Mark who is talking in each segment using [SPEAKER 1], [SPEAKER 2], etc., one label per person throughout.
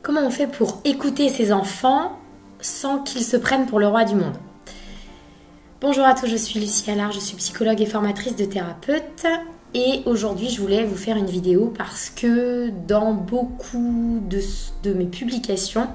[SPEAKER 1] Comment on fait pour écouter ses enfants sans qu'ils se prennent pour le roi du monde? Bonjour à tous, je suis Lucie Allard, je suis psychologue et formatrice de thérapeute. Et aujourd'hui, je voulais vous faire une vidéo parce que dans beaucoup de mes publications,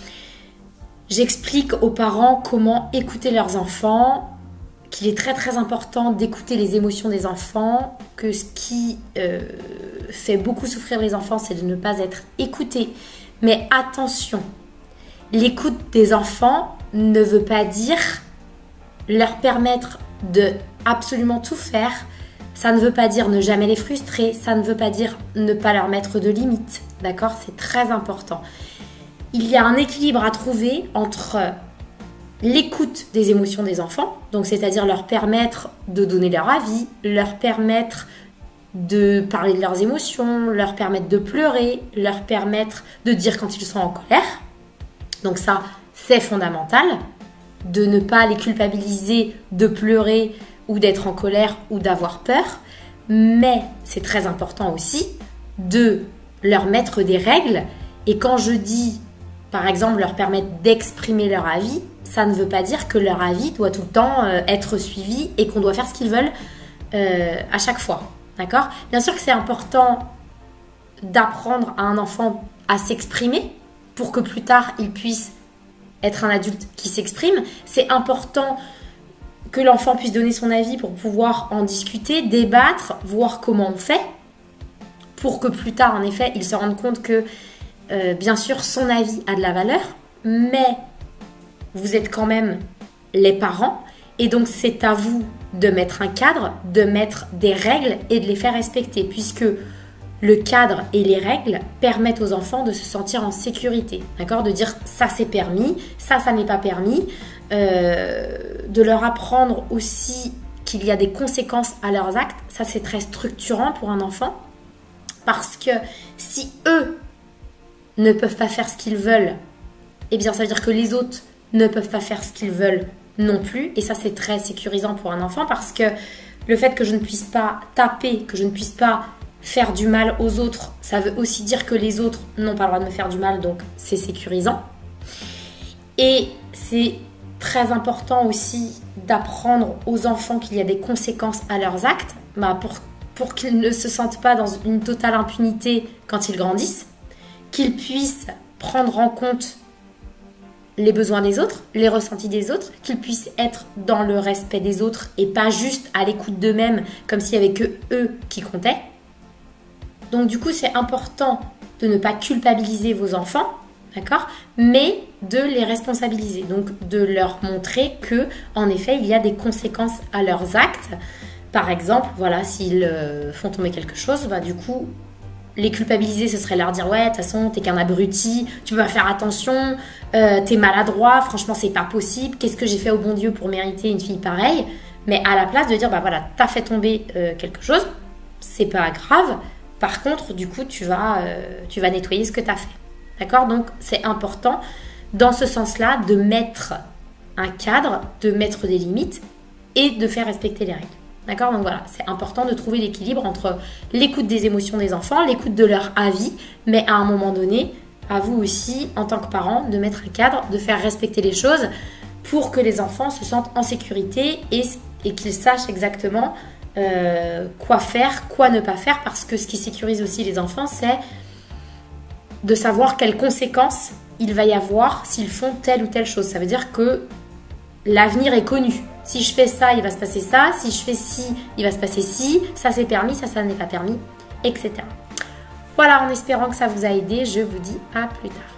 [SPEAKER 1] j'explique aux parents comment écouter leurs enfants, qu'il est très important d'écouter les émotions des enfants, que ce qui fait beaucoup souffrir les enfants, c'est de ne pas être écouté. Mais attention, l'écoute des enfants ne veut pas dire leur permettre de absolument tout faire. Ça ne veut pas dire ne jamais les frustrer, ça ne veut pas dire ne pas leur mettre de limites, d'accord? C'est très important. Il y a un équilibre à trouver entre l'écoute des émotions des enfants, donc c'est-à-dire leur permettre de donner leur avis, leur permettre de parler de leurs émotions, leur permettre de pleurer, leur permettre de dire quand ils sont en colère. Donc ça, c'est fondamental, de ne pas les culpabiliser de pleurer ou d'être en colère ou d'avoir peur. Mais c'est très important aussi de leur mettre des règles. Et quand je dis, par exemple, leur permettre d'exprimer leur avis, ça ne veut pas dire que leur avis doit tout le temps être suivi et qu'on doit faire ce qu'ils veulent à chaque fois. D'accord? Bien sûr que c'est important d'apprendre à un enfant à s'exprimer pour que plus tard, il puisse être un adulte qui s'exprime. C'est important que l'enfant puisse donner son avis pour pouvoir en discuter, débattre, voir comment on fait, pour que plus tard, en effet, il se rende compte que, bien sûr, son avis a de la valeur, mais vous êtes quand même les parents, et donc c'est à vous de mettre un cadre, de mettre des règles et de les faire respecter, puisque le cadre et les règles permettent aux enfants de se sentir en sécurité, d'accord? De dire ça c'est permis, ça n'est pas permis, de leur apprendre aussi qu'il y a des conséquences à leurs actes. Ça c'est très structurant pour un enfant, parce que si eux ne peuvent pas faire ce qu'ils veulent, eh bien ça veut dire que les autres ne peuvent pas faire ce qu'ils veulent non plus, et ça c'est très sécurisant pour un enfant, parce que le fait que je ne puisse pas taper, que je ne puisse pas faire du mal aux autres, ça veut aussi dire que les autres n'ont pas le droit de me faire du mal, donc c'est sécurisant. Et c'est très important aussi d'apprendre aux enfants qu'il y a des conséquences à leurs actes, pour qu'ils ne se sentent pas dans une totale impunité quand ils grandissent, qu'ils puissent prendre en compte les besoins des autres, les ressentis des autres, qu'ils puissent être dans le respect des autres et pas juste à l'écoute d'eux-mêmes comme s'il n'y avait que eux qui comptaient. Donc du coup, c'est important de ne pas culpabiliser vos enfants, d'accord, mais de les responsabiliser, donc de leur montrer que, en effet, il y a des conséquences à leurs actes. Par exemple, voilà, s'ils font tomber quelque chose, bah du coup, les culpabiliser, ce serait leur dire « Ouais, de toute façon, t'es qu'un abruti, tu peux pas faire attention, t'es maladroit, franchement, c'est pas possible, qu'est-ce que j'ai fait au bon Dieu pour mériter une fille pareille ?» Mais à la place de dire « Bah voilà, t'as fait tomber quelque chose, c'est pas grave, par contre, du coup, tu vas nettoyer ce que t'as fait. » D'accord? Donc, c'est important, dans ce sens-là, de mettre un cadre, de mettre des limites et de faire respecter les règles. D'accord? Donc voilà, c'est important de trouver l'équilibre entre l'écoute des émotions des enfants, l'écoute de leur avis, mais à un moment donné, à vous aussi, en tant que parents, de mettre un cadre, de faire respecter les choses pour que les enfants se sentent en sécurité et qu'ils sachent exactement quoi faire, quoi ne pas faire, parce que ce qui sécurise aussi les enfants, c'est de savoir quelles conséquences il va y avoir s'ils font telle ou telle chose. Ça veut dire que l'avenir est connu. Si je fais ça, il va se passer ça. Si je fais ci, il va se passer ci. Ça, c'est permis, ça n'est pas permis, etc. Voilà, en espérant que ça vous a aidé, je vous dis à plus tard.